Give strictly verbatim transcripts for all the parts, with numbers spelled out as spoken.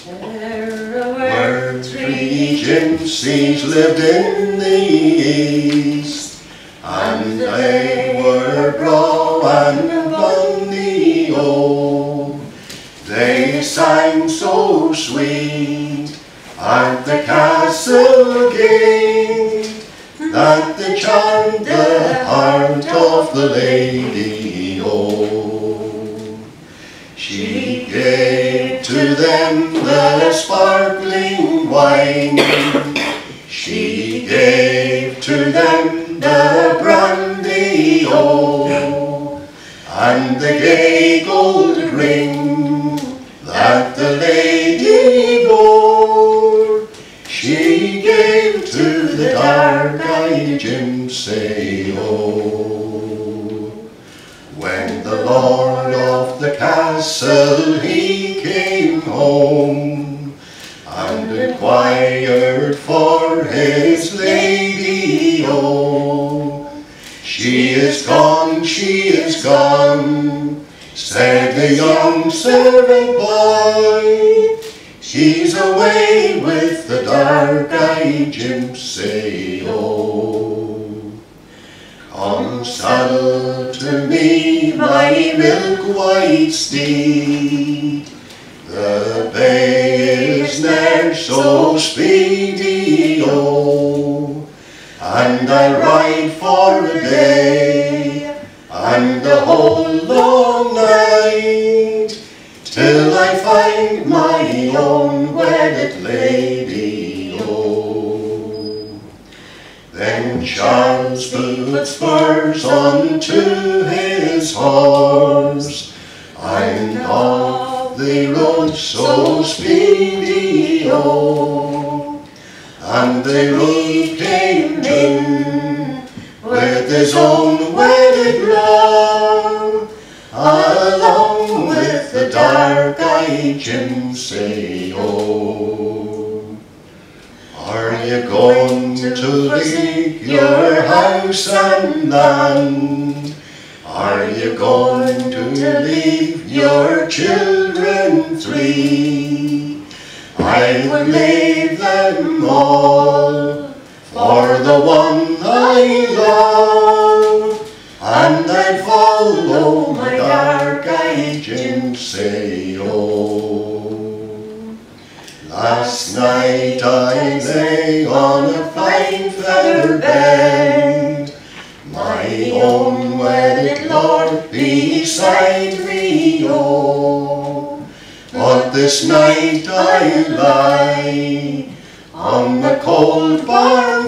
There were three gypsies lived in the east, and they were braw and bonny, oh. They sang so sweet at the castle gate, that they charmed the heart of the lady, oh. She gave to them the sparkling wine, she gave to them the brandy, oh, and the gay gold ring that the lady bore, she gave to the dark-eyed gypsy, oh. When the lord of the castle he came home, and inquired for his lady, oh, she is gone, she is gone, said the young servant boy, she's away with the dark-eyed gypsy, oh. Come saddle to me my milk-white steed, the bay is ne'er so speedy, oh, and I ride for a day and the whole long night, till I find my own wedded lady, oh. Then Charles put spurs unto his horse, and off they rode so speedy, oh, and the road came in with his own wedded love, along with the dark-eyed gypsy, oh. Are you going to leave your house and land? Are you going to leave your children three? I would leave them all for the one I love, and I'd follow my dark-eyed gypsy, oh. Last night I lay on a fine feather bed, my own wedded lord beside me, oh. But this night I lie on the cold barn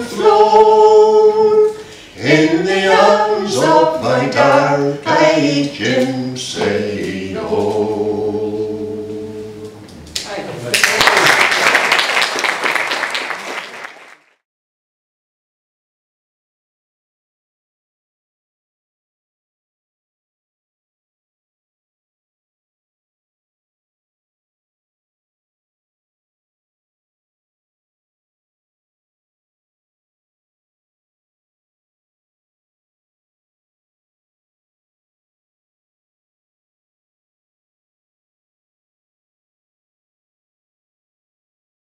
floor, in the arms of my dark-eyed gypsy.